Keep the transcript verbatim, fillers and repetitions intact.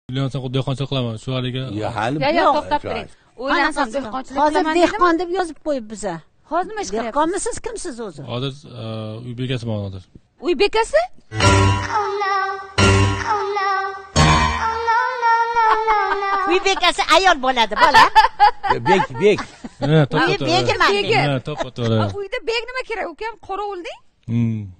Uylansam dehqonchilik qilaman. Shu haliga. Yo, hali Yo, yo, yo'q. to'xtab turing. O'ylansam dehqonchilik Hozir qilaman dehqon deb yozib qo'yib biza. Hozir nima ish qilyapsiz? Dehqonmisiz, kimsiz o'zi? Hozir uy bekasiman hozir. Uy bekasi? Uy bekasi ayol bo'ladi, bola. Bek, bek. Ha, to'xta. Uy begiman. Ha, to'xta. Uyda bek nima kerak? Ukam qorovul deng. Hmm.